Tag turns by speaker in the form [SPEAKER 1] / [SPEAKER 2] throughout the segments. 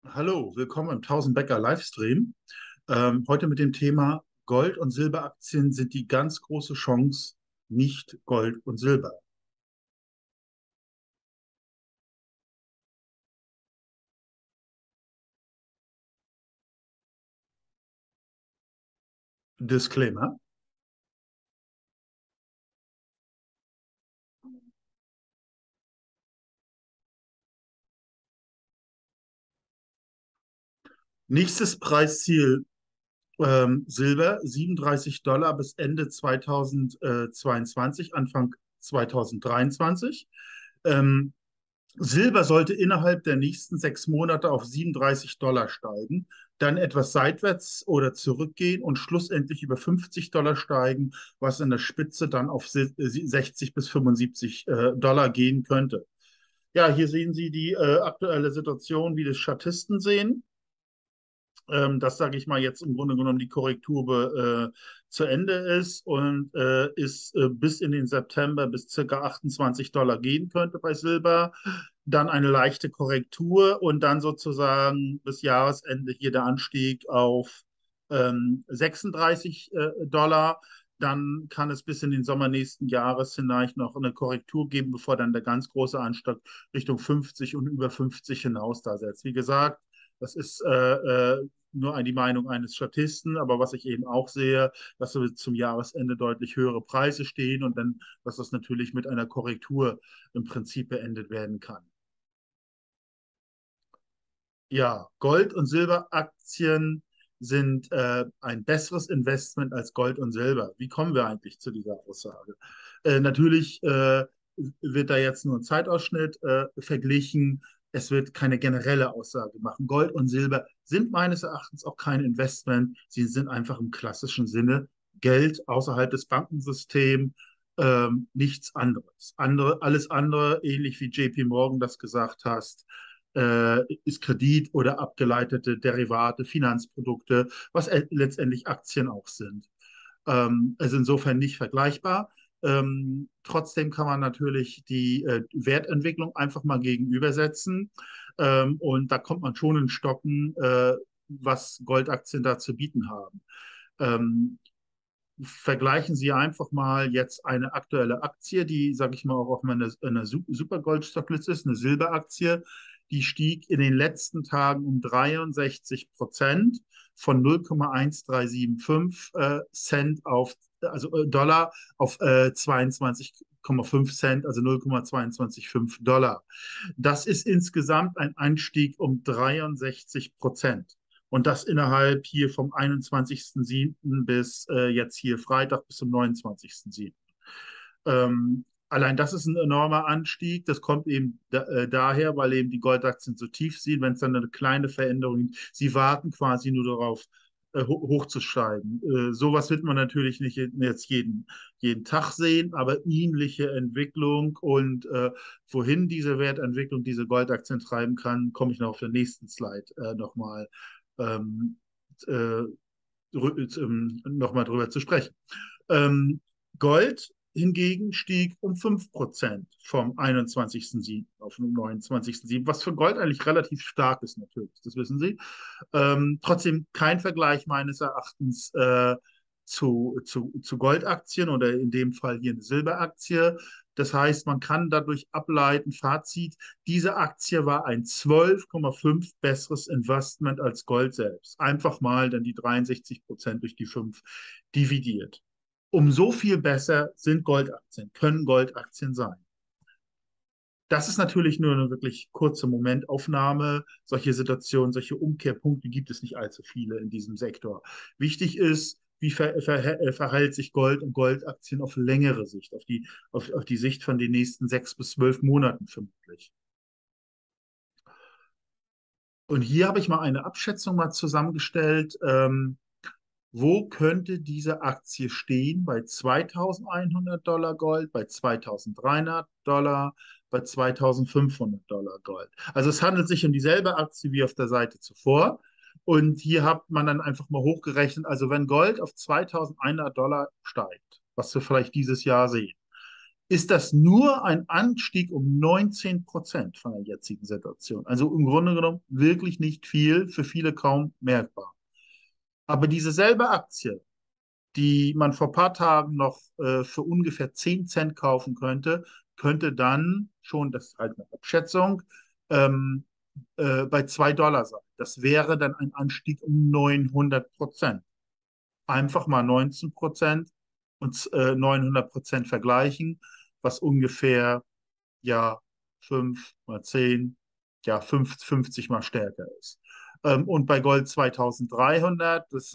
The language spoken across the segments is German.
[SPEAKER 1] Hallo, willkommen im 1000 Bäcker Livestream. Heute mit dem Thema Gold- und Silberaktien sind die ganz große Chance, nicht Gold und Silber. Disclaimer. Nächstes Preisziel Silber 37 $ bis Ende 2022, Anfang 2023. Ähm, Silber sollte innerhalb der nächsten 6 Monate auf 37 $ steigen, dann etwas seitwärts oder zurückgehen und schlussendlich über 50 $ steigen, was in der Spitze dann auf 60 bis 75 Dollar gehen könnte. Ja, hier sehen Sie die aktuelle Situation, wie das Statisten sehen. Das sage ich mal jetzt im Grunde genommen die Korrektur zu Ende ist und ist bis in den September bis circa 28 $ gehen könnte bei Silber. Dann eine leichte Korrektur und dann sozusagen bis Jahresende hier der Anstieg auf 36 Dollar. Dann kann es bis in den Sommer nächsten Jahres vielleicht noch eine Korrektur geben, bevor dann der ganz große Anstieg Richtung 50 und über 50 hinaus da setzt. Wie gesagt, das ist nur die Meinung eines Statisten, aber was ich eben auch sehe, dass so zum Jahresende deutlich höhere Preise stehen und dann, dass das natürlich mit einer Korrektur im Prinzip beendet werden kann. Ja, Gold- und Silberaktien sind ein besseres Investment als Gold und Silber. Wie kommen wir eigentlich zu dieser Aussage? Natürlich wird da jetzt nur ein Zeitausschnitt verglichen. Es wird keine generelle Aussage machen. Gold und Silber sind meines Erachtens auch kein Investment. Sie sind einfach im klassischen Sinne Geld außerhalb des Bankensystems, nichts anderes. Alles andere, ähnlich wie JP Morgan das gesagt hast, ist Kredit oder abgeleitete Derivate, Finanzprodukte, was letztendlich Aktien auch sind. Also insofern nicht vergleichbar. Trotzdem kann man natürlich die Wertentwicklung einfach mal gegenübersetzen. Und da kommt man schon in Stocken, was Goldaktien da zu bieten haben. Ähm, Vergleichen Sie einfach mal jetzt eine aktuelle Aktie, die, sage ich mal, auch auf einer Supergold-Stockliste ist, eine Silberaktie. Die stieg in den letzten Tagen um 63% von 0,1375 Cent auf, also Dollar auf 22,5 Cent, also 0,225 Dollar. Das ist insgesamt ein Anstieg um 63%. Und das innerhalb hier vom 21.07. bis jetzt hier Freitag bis zum 29.07. Allein das ist ein enormer Anstieg. Das kommt eben daher, weil eben die Goldaktien so tief sind. Wenn es dann eine kleine Veränderung gibt, sie warten quasi nur darauf, hochzusteigen. Sowas wird man natürlich nicht jetzt jeden Tag sehen, aber ähnliche Entwicklung und wohin diese Wertentwicklung diese Goldaktien treiben kann, komme ich noch auf der nächsten Slide nochmal ähm, äh, noch drüber zu sprechen. Ähm, Gold hingegen stieg um 5% vom 21.07. auf den 29.07., was für Gold eigentlich relativ stark ist natürlich, das wissen Sie. Trotzdem kein Vergleich meines Erachtens zu Goldaktien oder in dem Fall hier eine Silberaktie. Das heißt, man kann dadurch ableiten, Fazit, diese Aktie war ein 12,5 besseres Investment als Gold selbst. Einfach mal dann die 63% durch die 5 dividiert. Um so viel besser sind Goldaktien, können Goldaktien sein. Das ist natürlich nur eine wirklich kurze Momentaufnahme. Solche Situationen, solche Umkehrpunkte gibt es nicht allzu viele in diesem Sektor. Wichtig ist, wie verhält sich Gold und Goldaktien auf längere Sicht, auf die Sicht von den nächsten 6 bis 12 Monaten vermutlich. Und hier habe ich mal eine Abschätzung mal zusammengestellt. Wo könnte diese Aktie stehen? Bei 2100 $ Gold, bei 2300 $, bei 2500 $ Gold. Also es handelt sich um dieselbe Aktie wie auf der Seite zuvor. Und hier hat man dann einfach mal hochgerechnet, also wenn Gold auf 2100 $ steigt, was wir vielleicht dieses Jahr sehen, ist das nur ein Anstieg um 19% von der jetzigen Situation. Also im Grunde genommen wirklich nicht viel, für viele kaum merkbar. Aber diese selbe Aktie, die man vor ein paar Tagen noch für ungefähr 10 Cent kaufen könnte, könnte dann schon, das ist halt eine Abschätzung, ähm, bei $2 sein. Das wäre dann ein Anstieg um 900%. Einfach mal 19% und 900% vergleichen, was ungefähr, ja, 5 mal 10, ja, 50 mal stärker ist. Und bei Gold 2300, das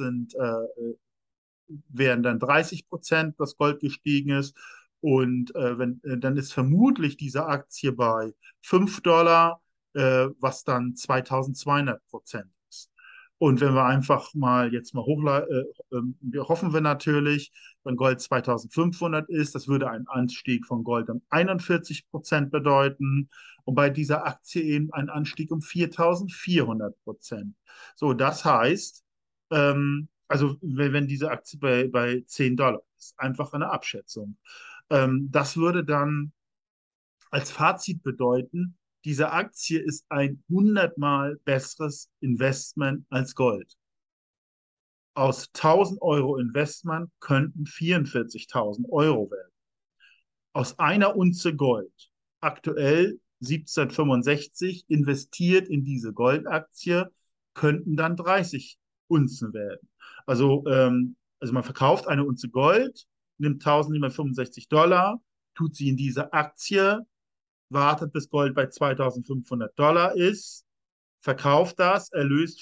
[SPEAKER 1] wären dann 30%, das Gold gestiegen ist. Und dann ist vermutlich diese Aktie bei $5, was dann 2200% ist. Und wenn wir einfach mal jetzt mal wir hoffen wir natürlich, wenn Gold 2500 ist, das würde einen Anstieg von Gold um 41% bedeuten und bei dieser Aktie eben einen Anstieg um 4400%. So, das heißt, also wenn diese Aktie bei $10 ist, einfach eine Abschätzung. Das würde dann als Fazit bedeuten, diese Aktie ist ein 100-mal besseres Investment als Gold. Aus 1.000 € Investment könnten 44.000 Euro werden. Aus einer Unze Gold, aktuell 1765, investiert in diese Goldaktie, könnten dann 30 Unzen werden. Also man verkauft eine Unze Gold, nimmt 1.765 $, tut sie in diese Aktie, wartet bis Gold bei $2.500 ist, verkauft das, erlöst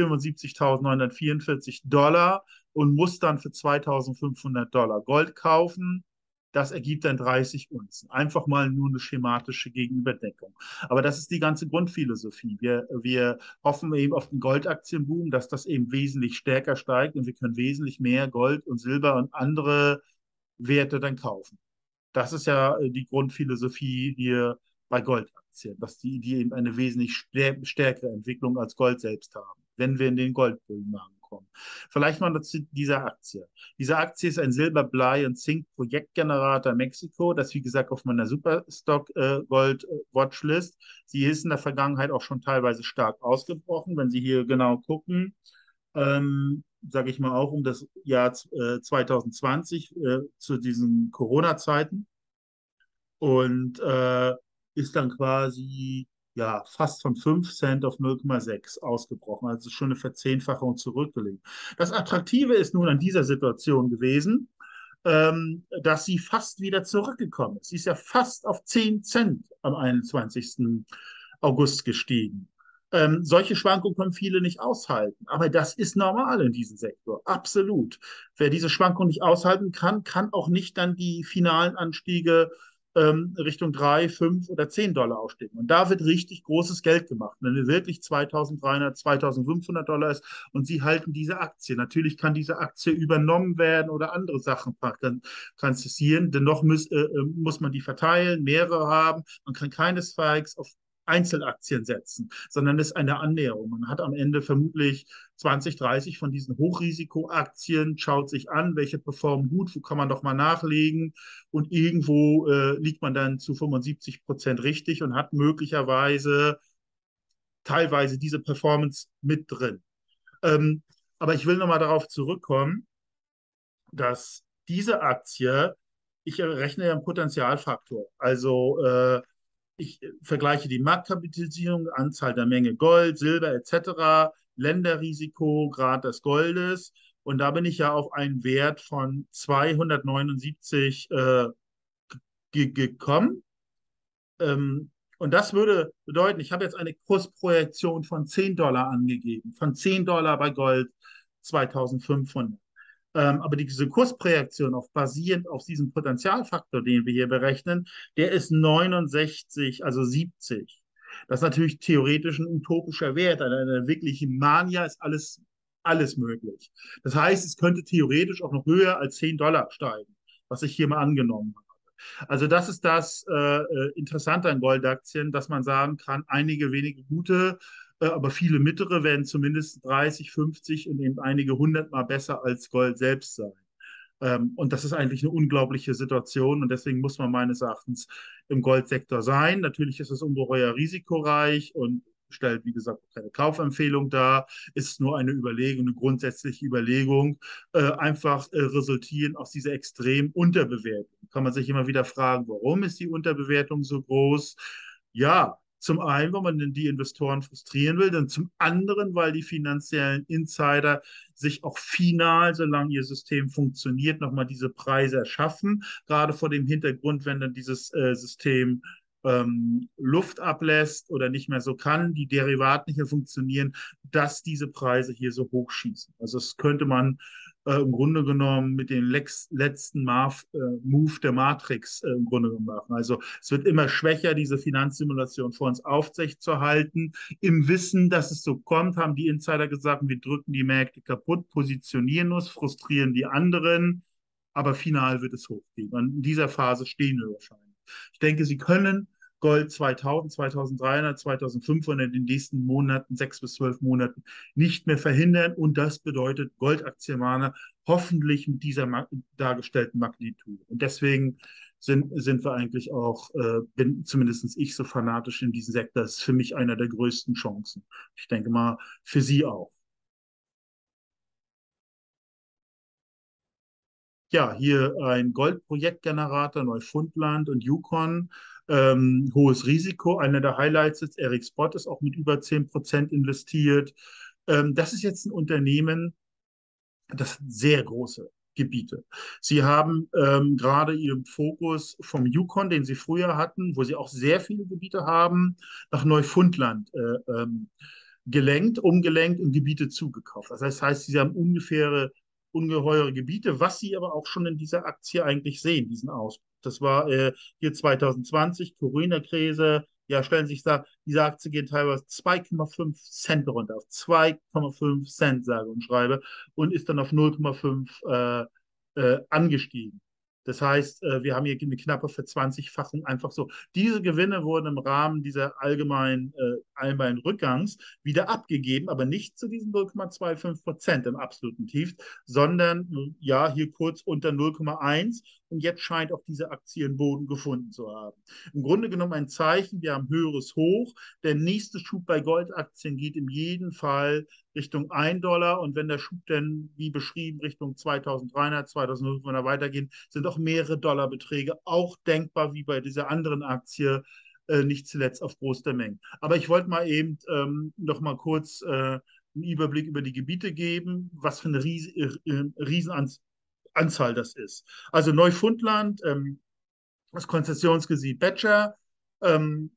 [SPEAKER 1] 75.944 $ und muss dann für $2.500 Gold kaufen. Das ergibt dann 30 Unzen. Einfach mal nur eine schematische Gegenüberdeckung. Aber das ist die ganze Grundphilosophie. Wir hoffen eben auf den Goldaktienboom, dass das eben wesentlich stärker steigt und wir können wesentlich mehr Gold und Silber und andere Werte dann kaufen. Das ist ja die Grundphilosophie hier bei Goldaktien, dass die eben eine wesentlich stärkere Entwicklung als Gold selbst haben, wenn wir in den Goldbullenmarkt kommen. Vielleicht mal zu dieser Aktie. Diese Aktie ist ein Silber-, Blei- und Zink-Projektgenerator Mexiko, das wie gesagt auf meiner Superstock Gold Watchlist. Sie ist in der Vergangenheit auch schon teilweise stark ausgebrochen. Wenn Sie hier genau gucken, sage ich mal auch um das Jahr 2020 zu diesen Corona-Zeiten und ist dann quasi ja fast von 5 Cent auf 0,6 ausgebrochen, also schon eine Verzehnfachung zurückgelegt. Das Attraktive ist nun an dieser Situation gewesen, dass sie fast wieder zurückgekommen ist. Sie ist ja fast auf 10 Cent am 21. August gestiegen. Solche Schwankungen können viele nicht aushalten, aber das ist normal in diesem Sektor, absolut. Wer diese Schwankungen nicht aushalten kann, kann auch nicht dann die finalen Anstiege Richtung 3, 5 oder $10 ausstehen. Und da wird richtig großes Geld gemacht. Wenn es wirklich 2.300, $2.500 ist und Sie halten diese Aktie. Natürlich kann diese Aktie übernommen werden oder andere Sachen passieren. Dennoch muss man die verteilen, mehrere haben. Man kann keinesfalls auf Einzelaktien setzen, sondern es ist eine Annäherung. Man hat am Ende vermutlich 20, 30 von diesen Hochrisikoaktien, schaut sich an, welche performen gut, wo kann man doch mal nachlegen und irgendwo liegt man dann zu 75% richtig und hat möglicherweise teilweise diese Performance mit drin. Ähm, aber ich will nochmal darauf zurückkommen, dass diese Aktie, ich rechne ja einen Potentialfaktor. Also ich vergleiche die Marktkapitalisierung, Anzahl der Menge Gold, Silber etc., Länderrisiko, Grad des Goldes. Und da bin ich ja auf einen Wert von 279 gekommen. Und das würde bedeuten, ich habe jetzt eine Kursprojektion von $10 angegeben, von $10 bei Gold 2500. Aber diese Kursprojektion basierend auf diesem Potentialfaktor, den wir hier berechnen, der ist 69, also 70. Das ist natürlich theoretisch ein utopischer Wert. Eine wirkliche Mania ist alles möglich. Das heißt, es könnte theoretisch auch noch höher als $10 steigen, was ich hier mal angenommen habe. Also das ist das Interessante an Goldaktien, dass man sagen kann, einige wenige gute, aber viele mittlere werden zumindest 30, 50 und eben einige 100-mal besser als Gold selbst sein. Und das ist eigentlich eine unglaubliche Situation und deswegen muss man meines Erachtens im Goldsektor sein. Natürlich ist es ungeheuer risikoreich und stellt, wie gesagt, keine Kaufempfehlung dar, ist nur eine Überlegung, eine grundsätzliche Überlegung, einfach resultieren aus dieser extremen Unterbewertung. Kann man sich immer wieder fragen, warum ist die Unterbewertung so groß? Ja, zum einen, weil man die Investoren frustrieren will, dann zum anderen, weil die finanziellen Insider sich auch final, solange ihr System funktioniert, nochmal diese Preise erschaffen. Gerade vor dem Hintergrund, wenn dann dieses System Luft ablässt oder nicht mehr so kann, die Derivate nicht mehr funktionieren, dass diese Preise hier so hochschießen. Also das könnte man im Grunde genommen mit dem letzten Move der Matrix im Grunde genommen machen. Also es wird immer schwächer, diese Finanzsimulation vor uns aufrechtzuerhalten. Im Wissen, dass es so kommt, haben die Insider gesagt, wir drücken die Märkte kaputt, positionieren uns, frustrieren die anderen, aber final wird es hochgehen. Und in dieser Phase stehen wir wahrscheinlich. Ich denke, Sie können Gold 2000, 2300, 2500 in den nächsten Monaten, 6 bis 12 Monaten nicht mehr verhindern. Und das bedeutet Goldaktienmahner hoffentlich mit dieser dargestellten Magnitude. Und deswegen sind wir eigentlich auch, bin zumindest ich so fanatisch in diesem Sektor. Das ist für mich einer der größten Chancen. Ich denke mal, für Sie auch. Ja, hier ein Goldprojektgenerator, Neufundland und Yukon. Hohes Risiko. Einer der Highlights ist Eric Spot, ist auch mit über 10% investiert. Das ist jetzt ein Unternehmen, das hat sehr große Gebiete. Sie haben gerade Ihren Fokus vom Yukon, den Sie früher hatten, wo Sie auch sehr viele Gebiete haben, nach Neufundland umgelenkt und Gebiete zugekauft. Das heißt, Sie haben ungeheure Gebiete, was Sie aber auch schon in dieser Aktie eigentlich sehen, diesen Ausbruch. Das war hier 2020, Corona-Krise. Ja, stellen Sie sich da, diese Aktie geht teilweise 2,5 Cent runter, auf 2,5 Cent, sage und schreibe, und ist dann auf 0,5 angestiegen. Das heißt, wir haben hier eine knappe Verzwanzigfachung einfach so. Diese Gewinne wurden im Rahmen dieser allgemeinen Rückgangs wieder abgegeben, aber nicht zu diesen 0,25% im absoluten Tief, sondern ja, hier kurz unter 0,1 und jetzt scheint auch diese Aktie einen Boden gefunden zu haben. Im Grunde genommen ein Zeichen, wir haben höheres Hoch. Der nächste Schub bei Goldaktien geht in jedem Fall Richtung 1 Dollar und wenn der Schub dann, wie beschrieben, Richtung 2300, 2500 weitergeht, sind auch mehrere Dollarbeträge auch denkbar, wie bei dieser anderen Aktie, nicht zuletzt auf Groß der Mengen. Aber ich wollte mal eben noch mal kurz einen Überblick über die Gebiete geben, was für eine Riesenanzahl das ist. Also Neufundland, das Konzessionsgebiet Becher, ähm,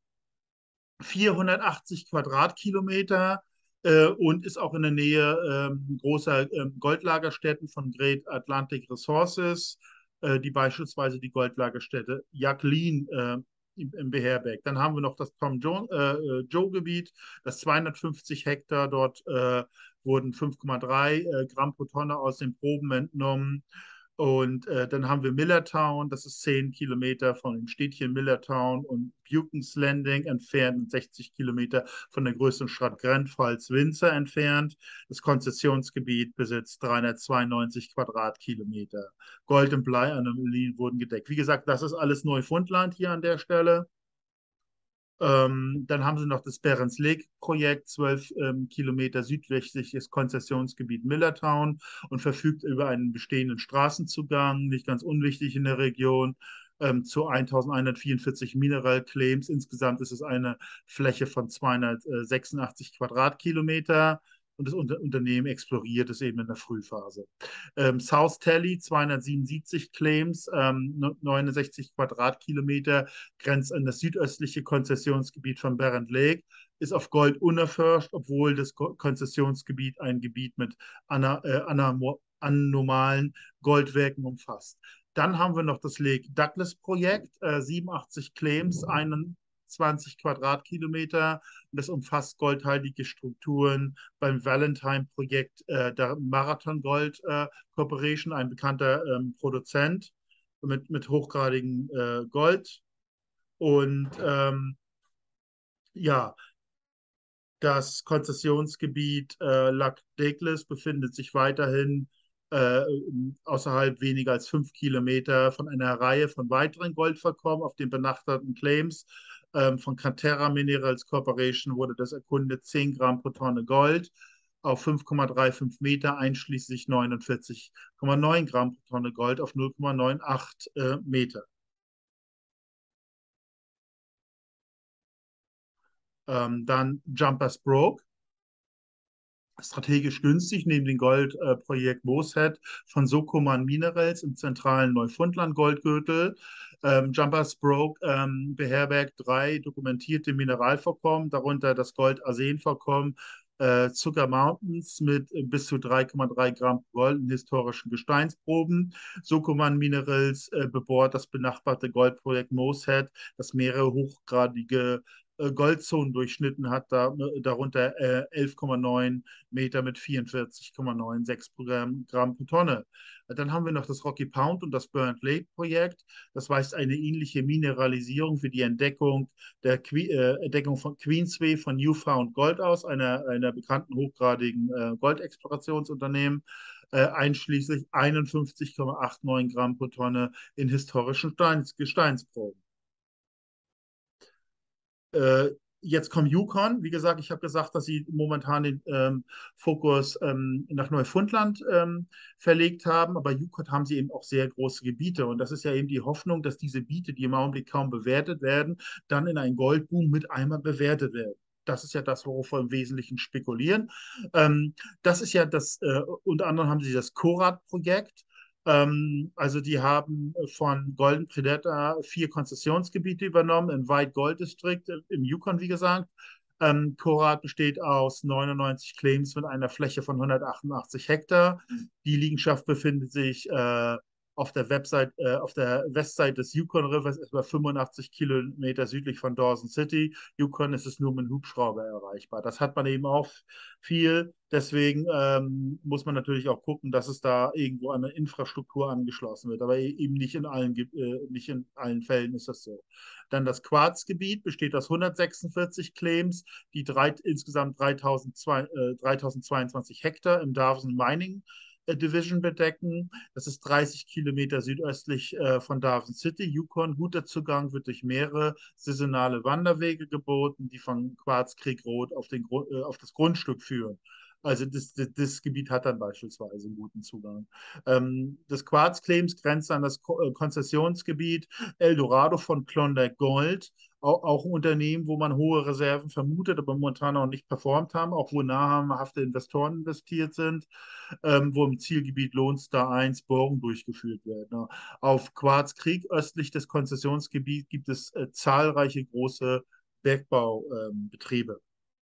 [SPEAKER 1] 480 Quadratkilometer und ist auch in der Nähe großer Goldlagerstätten von Great Atlantic Resources, die beispielsweise die Goldlagerstätte Jacqueline im beherbergt. Dann haben wir noch das Tom Joe-Gebiet, das 250 Hektar. Dort wurden 5,3 Gramm pro Tonne aus den Proben entnommen. Und dann haben wir Millertown, das ist 10 Kilometer von dem Städtchen Millertown und Buchan's Landing entfernt und 60 Kilometer von der größten Stadt Grenfels-Windsor entfernt. Das Konzessionsgebiet besitzt 392 Quadratkilometer. Gold- und Bleianomalien wurden gedeckt. Wie gesagt, das ist alles Neufundland hier an der Stelle. Dann haben sie noch das Barents Lake-Projekt, 12 Kilometer südwestliches Konzessionsgebiet Millertown und verfügt über einen bestehenden Straßenzugang, nicht ganz unwichtig in der Region, zu 1144 Mineral Claims. Insgesamt ist es eine Fläche von 286 Quadratkilometer und das Unternehmen exploriert es eben in der Frühphase. South Tally 277 Claims, 69 Quadratkilometer, grenzt an das südöstliche Konzessionsgebiet von Barent Lake, ist auf Gold unerforscht, obwohl das Konzessionsgebiet ein Gebiet mit anomalen Goldwerken umfasst. Dann haben wir noch das Lake Douglas Projekt, 87 Claims, 21 Quadratkilometer. Und das umfasst goldhaltige Strukturen beim Valentine-Projekt der Marathon Gold Corporation, ein bekannter Produzent mit hochgradigem Gold. Und ja, das Konzessionsgebiet Lac Douglas befindet sich weiterhin äh, außerhalb weniger als 5 Kilometer von einer Reihe von weiteren Goldvorkommen auf den benachbarten Claims. Von Canterra Minerals Corporation wurde das erkundet 10 Gramm pro Tonne Gold auf 5,35 Meter, einschließlich 49,9 Gramm pro Tonne Gold auf 0,98 Meter. Dann Jumpers Broke, strategisch günstig neben dem Goldprojekt Moosehead von Sokoman Minerals im zentralen Neufundland Goldgürtel. Jumpers Broke beherbergt 3 dokumentierte Mineralvorkommen, darunter das Gold-Arsen-Vorkommen Zucker Mountains mit bis zu 3,3 Gramm Gold in historischen Gesteinsproben. Sokoman Minerals bebohrt das benachbarte Goldprojekt Moosehead, das mehrere hochgradige Goldzonen durchschnitten hat, darunter 11,9 Meter mit 44,96 Gramm pro Tonne. Dann haben wir noch das Rocky Pound und das Burnt Lake Projekt. Das weist eine ähnliche Mineralisierung für die Entdeckung von Queensway von Newfound Gold aus, einer bekannten hochgradigen Goldexplorationsunternehmen, einschließlich 51,89 Gramm pro Tonne in historischen Gesteinsproben. Äh, Jetzt kommt Yukon. Wie gesagt, ich habe gesagt, dass sie momentan den Fokus nach Neufundland verlegt haben, aber Yukon haben sie eben auch sehr große Gebiete. Und das ist ja eben die Hoffnung, dass diese Gebiete, die im Augenblick kaum bewertet werden, dann in einen Goldboom mit einmal bewertet werden. Das ist ja das, worauf wir im Wesentlichen spekulieren. Das ist ja das, unter anderem haben sie das Korat-Projekt. Also die haben von Golden Predator 4 Konzessionsgebiete übernommen, im White Gold District, im Yukon, wie gesagt. Korat besteht aus 99 Claims mit einer Fläche von 188 Hektar. Die Liegenschaft befindet sich auf der Westseite des Yukon Rivers, etwa 85 Kilometer südlich von Dawson City. Yukon ist es nur mit einem Hubschrauber erreichbar. Das hat man eben auch viel. Deswegen muss man natürlich auch gucken, dass es da irgendwo an eine Infrastruktur angeschlossen wird. Aber eben nicht in allen Fällen ist das so. Dann das Quarzgebiet besteht aus 146 Claims, die insgesamt 3022 Hektar im Darwin Mining Division bedecken. Das ist 30 Kilometer südöstlich von Dawson City, Yukon. Guter Zugang wird durch mehrere saisonale Wanderwege geboten, die von Quarz Creek Road auf das Grundstück führen. Also das Gebiet hat dann beispielsweise einen guten Zugang. Das Quarz-Claims grenzt an das Konzessionsgebiet Eldorado von Klondike Gold, auch ein Unternehmen, wo man hohe Reserven vermutet, aber momentan noch nicht performt haben, auch wo namhafte Investoren investiert sind, wo im Zielgebiet Lone Star 1 Bohrungen durchgeführt werden. Ne? Auf Quarz Creek östlich des Konzessionsgebiets gibt es zahlreiche große Bergbaubetriebe.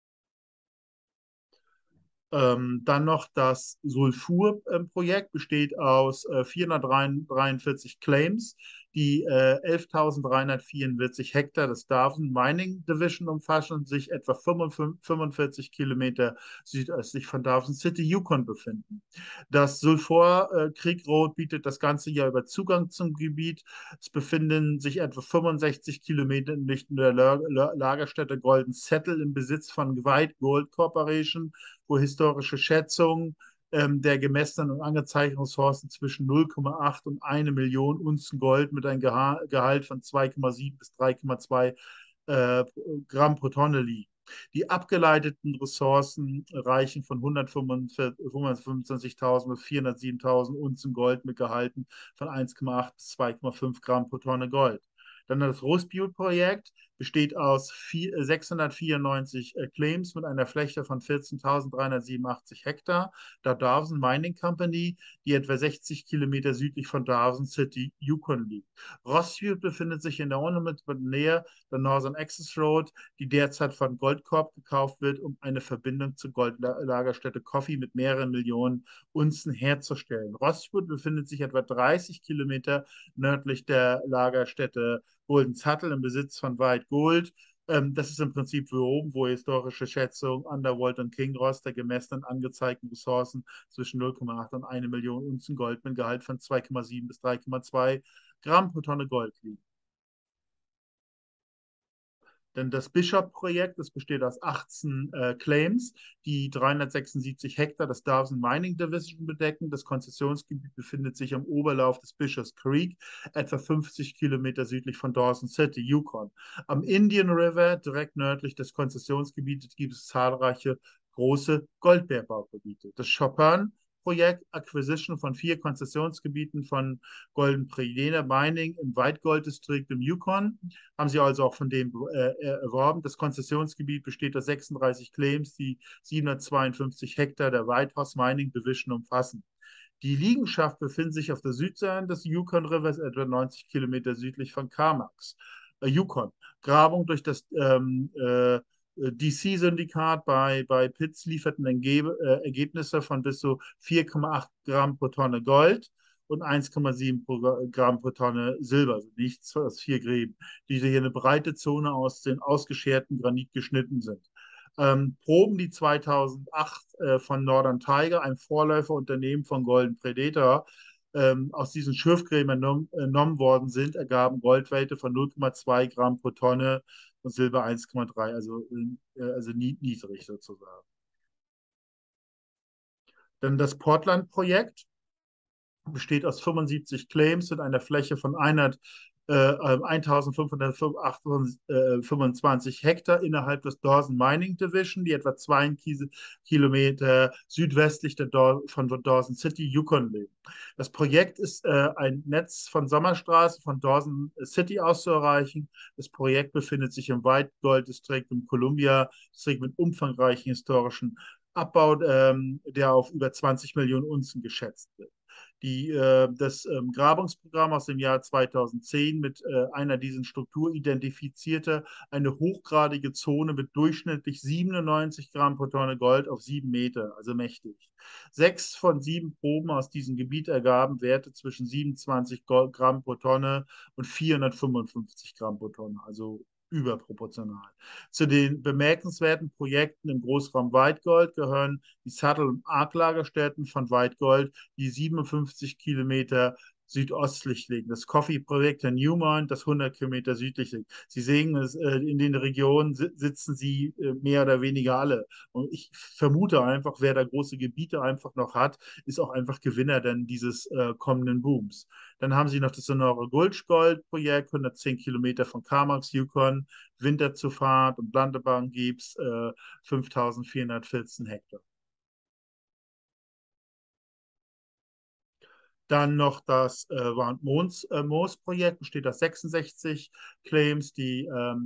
[SPEAKER 1] Dann noch das Sulfur-Projekt besteht aus 443 Claims, die 11.344 Hektar des Darwin Mining Division umfassen und sich etwa 45 Kilometer südöstlich von Dawson City, Yukon befinden. Das Sulfur Creek Road bietet das ganze Jahr über Zugang zum Gebiet. Es befinden sich etwa 65 Kilometer in Richtung der Lagerstätte Golden Settle im Besitz von White Gold Corporation, wo historische Schätzungen der gemessenen und angezeichneten Ressourcen zwischen 0,8 und 1 Million Unzen Gold mit einem Gehalt von 2,7 bis 3,2 äh, Gramm pro Tonne liegen. Die abgeleiteten Ressourcen reichen von 125.000 bis 407.000 Unzen Gold mit Gehalten von 1,8 bis 2,5 Gramm pro Tonne Gold. Dann das Rosebud-Projekt besteht aus 694 Claims mit einer Fläche von 14.387 Hektar. Der Dawson Mining Company, die etwa 60 Kilometer südlich von Dawson City, Yukon liegt. Rossfield befindet sich in der unmittelbaren Nähe der Northern Access Road, die derzeit von Goldcorp gekauft wird, um eine Verbindung zur Goldlagerstätte Coffee mit mehreren Millionen Unzen herzustellen. Rossfield befindet sich etwa 30 Kilometer nördlich der Lagerstätte Golden Tuttle im Besitz von White Gold. Das ist im Prinzip für oben, wo historische Schätzungen Underworld und Kingross der gemessenen angezeigten Ressourcen zwischen 0,8 und 1 Million Unzen Gold mit Gehalt von 2,7 bis 3,2 Gramm pro Tonne Gold liegen. Denn das Bishop-Projekt, das besteht aus 18 Claims, die 376 Hektar des Dawson Mining Division bedecken. Das Konzessionsgebiet befindet sich am Oberlauf des Bishops Creek, etwa 50 Kilometer südlich von Dawson City, Yukon. Am Indian River, direkt nördlich des Konzessionsgebietes, gibt es zahlreiche große Goldbergbaugebiete. Das Chopin-Projekt, Acquisition von 4 Konzessionsgebieten von Golden Predena Mining im Whitegold-Distrikt im Yukon, haben sie also auch von dem erworben. Das Konzessionsgebiet besteht aus 36 Claims, die 752 Hektar der Whitehouse Mining Division umfassen. Die Liegenschaft befindet sich auf der Südseite des Yukon Rivers, etwa 90 Kilometer südlich von Carmacks. Yukon. Grabung durch das DC-Syndikat bei Pitts lieferten Ergebnisse von bis zu 4,8 Gramm pro Tonne Gold und 1,7 Gramm pro Tonne Silber, also nichts aus 4 Gräben, die hier eine breite Zone aus den ausgescherten Granit geschnitten sind. Proben, die 2008 von Northern Tiger, einem Vorläuferunternehmen von Golden Predator, aus diesen Schürfgräben entnommen worden sind, ergaben Goldwerte von 0,2 Gramm pro Tonne und Silber 1,3, also niedrig sozusagen. Dann das Portland-Projekt besteht aus 75 Claims mit einer Fläche von 1525 Hektar innerhalb des Dawson Mining Division, die etwa 2 Kilometer südwestlich von Dawson City, Yukon liegen. Das Projekt ist ein Netz von Sommerstraßen von Dawson City aus zu erreichen. Das Projekt befindet sich im White Gold District im Columbia District mit umfangreichen historischen Abbau, der auf über 20 Millionen Unzen geschätzt wird. Das Grabungsprogramm aus dem Jahr 2010 mit einer dieser Struktur identifizierte eine hochgradige Zone mit durchschnittlich 97 Gramm pro Tonne Gold auf 7 Meter, also mächtig. 6 von 7 Proben aus diesem Gebiet ergaben Werte zwischen 27 Gramm pro Tonne und 455 Gramm pro Tonne, also überproportional. Zu den bemerkenswerten Projekten im Großraum Whitegold gehören die Sattel- und Arc-Lagerstätten von Whitegold, die 57 Kilometer südöstlich liegen. Das Coffee-Projekt in Newmont, das 100 Kilometer südlich liegt. Sie sehen, in den Regionen sitzen sie mehr oder weniger alle. Und ich vermute einfach, wer da große Gebiete einfach noch hat, ist auch einfach Gewinner denn dieses kommenden Booms. Dann haben sie noch das Sonora Gulch Gold-Projekt, 110 Kilometer von Carmacks, Yukon, Winterzufahrt und Landebahn gibt es 5414 Hektar. Dann noch das Moos-Projekt, besteht aus 66 Claims, die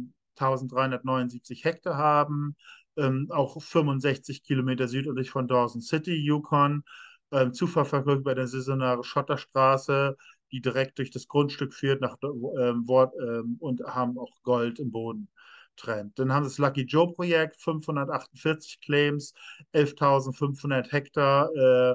[SPEAKER 1] 1379 Hektar haben, auch 65 Kilometer südlich von Dawson City, Yukon. Zufahrtsverkehr über eine saisonale Schotterstraße, die direkt durch das Grundstück führt und haben auch Gold im Boden. Trend. Dann haben sie das Lucky Joe Projekt, 548 Claims, 11.500 Hektar,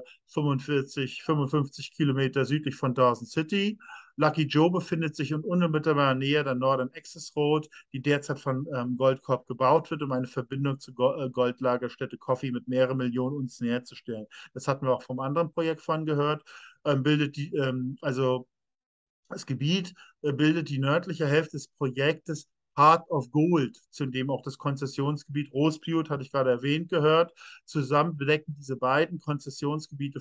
[SPEAKER 1] 55 Kilometer südlich von Dawson City. Lucky Joe befindet sich in unmittelbarer Nähe der Northern Access Road, die derzeit von Goldcorp gebaut wird, um eine Verbindung zur Goldlagerstätte Coffee mit mehreren Millionen Unzen herzustellen. Das hatten wir auch vom anderen Projekt von gehört. Also das Gebiet bildet die nördliche Hälfte des Projektes Heart of Gold, zu dem auch das Konzessionsgebiet Rosebutte, hatte ich gerade erwähnt, gehört. Zusammen bedecken diese beiden Konzessionsgebiete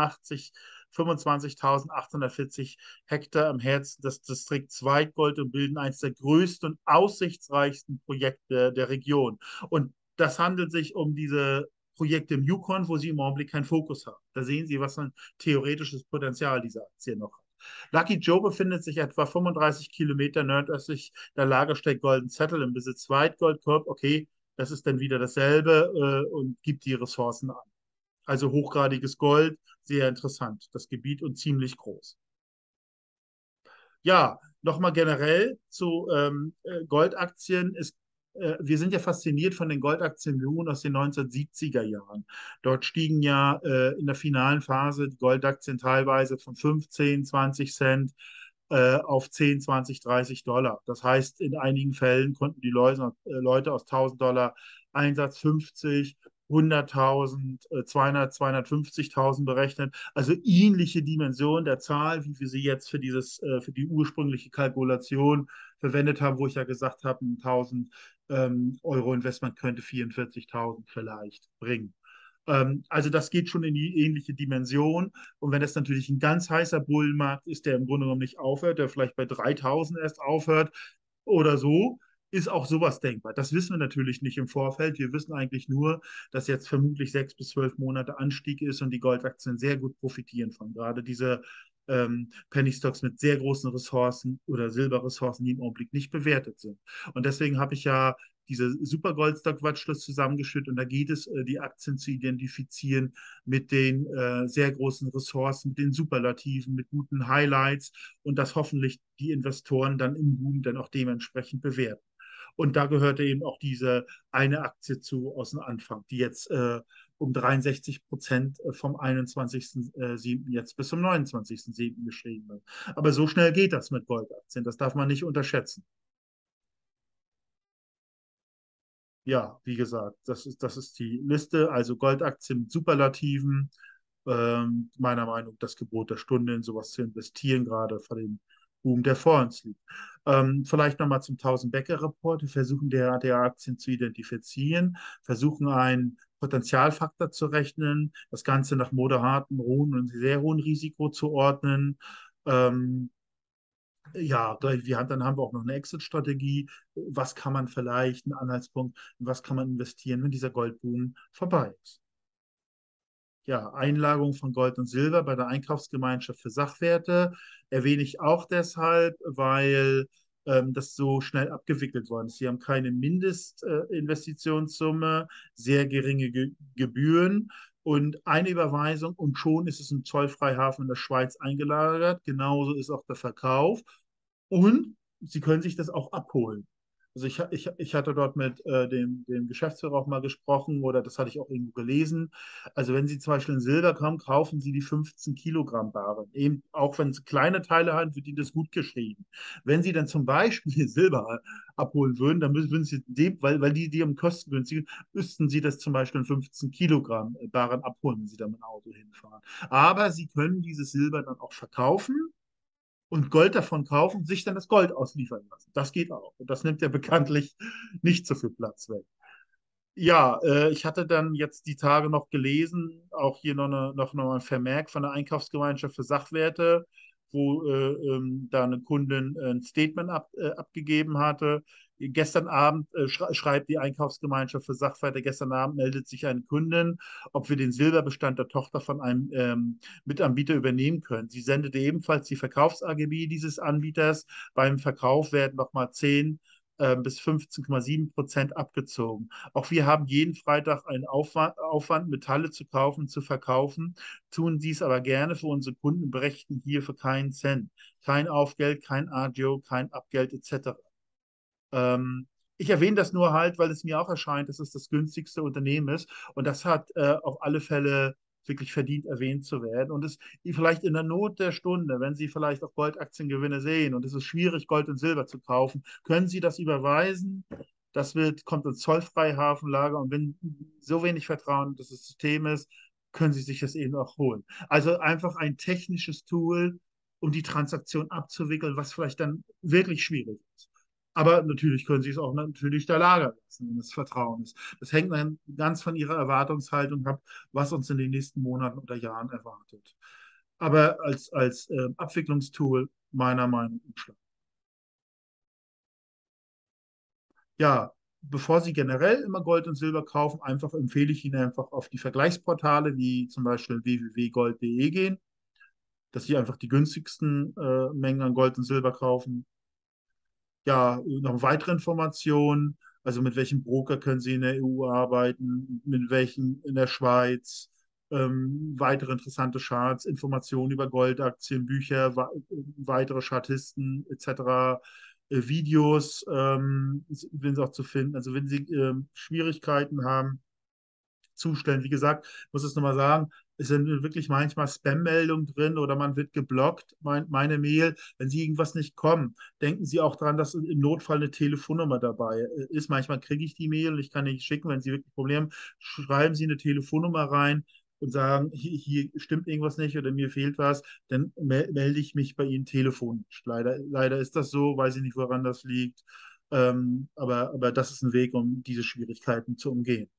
[SPEAKER 1] 25.840 Hektar im Herzen des Distrikts Whitegold und bilden eines der größten und aussichtsreichsten Projekte der Region. Und das handelt sich um diese Projekte im Yukon, wo sie im Augenblick keinen Fokus haben. Da sehen Sie, was ein theoretisches Potenzial diese Aktie noch hat. Lucky Joe befindet sich etwa 35 Kilometer nordöstlich der Lagerstätte Golden Settle im Besitz Whitegold Corp. Okay, das ist dann wieder dasselbe und gibt die Ressourcen an. Also hochgradiges Gold, sehr interessant, das Gebiet und ziemlich groß. Ja, nochmal generell zu Goldaktien. Wir sind ja fasziniert von den Goldaktien aus den 1970er Jahren. Dort stiegen ja in der finalen Phase die Goldaktien teilweise von 15, 20 Cent auf 10, 20, 30 Dollar. Das heißt, in einigen Fällen konnten die Leute aus 1000 $ Einsatz 50, 100.000, 200, 250.000 berechnet. Also ähnliche Dimension der Zahl, wie wir sie jetzt für die ursprüngliche Kalkulation verwendet haben, wo ich ja gesagt habe, ein 1000 Euro Investment könnte 44.000 vielleicht bringen. Also das geht schon in die ähnliche Dimension. Und wenn das natürlich ein ganz heißer Bullenmarkt ist, der im Grunde genommen nicht aufhört, der vielleicht bei 3.000 erst aufhört oder so, ist auch sowas denkbar. Das wissen wir natürlich nicht im Vorfeld. Wir wissen eigentlich nur, dass jetzt vermutlich 6 bis 12 Monate Anstieg ist und die Goldaktien sehr gut profitieren von. Gerade diese Penny Stocks mit sehr großen Ressourcen oder Silberressourcen, die im Augenblick nicht bewertet sind. Und deswegen habe ich ja diese Super Goldstock-Watchlist zusammengeschüttet und da geht es, die Aktien zu identifizieren mit den sehr großen Ressourcen, mit den Superlativen, mit guten Highlights und dass hoffentlich die Investoren dann im Boom dann auch dementsprechend bewerten. Und da gehörte eben auch diese eine Aktie zu aus dem Anfang, die jetzt um 63% vom 21.07. jetzt bis zum 29.07. gestiegen wird. Aber so schnell geht das mit Goldaktien. Das darf man nicht unterschätzen. Ja, wie gesagt, das ist die Liste. Also Goldaktien mit Superlativen. Meiner Meinung nach das Gebot der Stunde, in sowas zu investieren, gerade vor dem Boom, der vor uns liegt. Vielleicht nochmal zum 1000-Becker-Report. Wir versuchen der Aktien zu identifizieren, versuchen einen Potenzialfaktor zu rechnen, das Ganze nach moderaten, hohen und sehr hohen Risiko zu ordnen. Ähm, ja, dann haben wir auch noch eine Exit-Strategie. Was kann man vielleicht, ein Anhaltspunkt, in was kann man investieren, wenn dieser Goldboom vorbei ist? Ja, Einlagerung von Gold und Silber bei der Einkaufsgemeinschaft für Sachwerte erwähne ich auch deshalb, weil das so schnell abgewickelt worden ist. Sie haben keine Mindestinvestitionssumme, sehr geringe Gebühren und eine Überweisung und schon ist es im Zollfreihafen in der Schweiz eingelagert. Genauso ist auch der Verkauf. Und Sie können sich das auch abholen. Also ich hatte dort mit dem Geschäftsführer auch mal gesprochen oder das hatte ich auch irgendwo gelesen. Also wenn Sie zum Beispiel in Silber kommen, kaufen Sie die 15 Kilogramm Ware. Eben auch wenn es kleine Teile haben, wird Ihnen das gut geschrieben. Wenn Sie dann zum Beispiel Silber abholen würden, dann würden Sie dem, weil die am kostengünstigen, müssten Sie das zum Beispiel in 15 Kilogramm Waren abholen, wenn Sie da mit dem Auto hinfahren. Aber Sie können dieses Silber dann auch verkaufen und Gold davon kaufen, sich dann das Gold ausliefern lassen. Das geht auch. Und das nimmt ja bekanntlich nicht so viel Platz weg. Ja, ich hatte dann jetzt die Tage noch gelesen, auch hier noch ein Vermerk von der Einkaufsgemeinschaft für Sachwerte, wo da eine Kundin ein Statement abgegeben hatte. Gestern Abend schreibt die Einkaufsgemeinschaft für Sachwerte, gestern Abend meldet sich eine Kundin, ob wir den Silberbestand der Tochter von einem Mitanbieter übernehmen können. Sie sendete ebenfalls die Verkaufs-AGB dieses Anbieters. Beim Verkauf werden nochmal 10 bis 15,7% abgezogen. Auch wir haben jeden Freitag einen Aufwand, Metalle zu kaufen, zu verkaufen, tun dies aber gerne für unsere Kunden, berechnen hierfür keinen Cent. Kein Aufgeld, kein Agio, kein Abgeld etc. Ähm, Ich erwähne das nur halt, weil es mir auch erscheint, dass es das günstigste Unternehmen ist. Und das hat auf alle Fälle wirklich verdient, erwähnt zu werden. Und es vielleicht in der Not der Stunde, wenn Sie vielleicht auch Goldaktiengewinne sehen und es ist schwierig, Gold und Silber zu kaufen, können Sie das überweisen. Kommt ins Zollfreihafenlager. Und wenn so wenig Vertrauen in das System ist, können Sie sich das eben auch holen. Also einfach ein technisches Tool, um die Transaktion abzuwickeln, was vielleicht dann wirklich schwierig ist. Aber natürlich können Sie es auch natürlich da lagern lassen, wenn es Vertrauen ist. Das hängt dann ganz von Ihrer Erwartungshaltung ab, was uns in den nächsten Monaten oder Jahren erwartet. Aber als Abwicklungstool meiner Meinung nach. Ja, bevor Sie generell immer Gold und Silber kaufen, einfach empfehle ich Ihnen einfach auf die Vergleichsportale wie zum Beispiel www.gold.de gehen, dass Sie einfach die günstigsten Mengen an Gold und Silber kaufen. Ja, noch weitere Informationen, also mit welchem Broker können Sie in der EU arbeiten, mit welchen in der Schweiz, weitere interessante Charts, Informationen über Goldaktien, Bücher, weitere Chartisten etc., Videos sind auch zu finden. Also wenn Sie Schwierigkeiten haben, zustellen. Wie gesagt, ich muss es nochmal sagen, es sind wirklich manchmal Spam-Meldungen drin oder man wird geblockt, meine Mail. Wenn Sie irgendwas nicht kommen, denken Sie auch daran, dass im Notfall eine Telefonnummer dabei ist. Manchmal kriege ich die Mail und ich kann nicht schicken, wenn Sie wirklich Probleme haben. Schreiben Sie eine Telefonnummer rein. und sagen, hier stimmt irgendwas nicht oder mir fehlt was, dann melde ich mich bei Ihnen telefonisch. Leider ist das so, weiß ich nicht, woran das liegt. Aber das ist ein Weg, um diese Schwierigkeiten zu umgehen.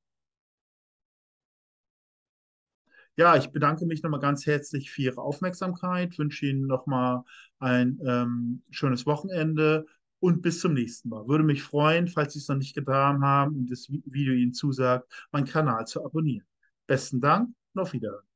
[SPEAKER 1] Ja, ich bedanke mich nochmal ganz herzlich für Ihre Aufmerksamkeit, wünsche Ihnen nochmal ein schönes Wochenende und bis zum nächsten Mal. Würde mich freuen, falls Sie es noch nicht getan haben und das Video Ihnen zusagt, meinen Kanal zu abonnieren. Besten Dank und auf Wiedersehen.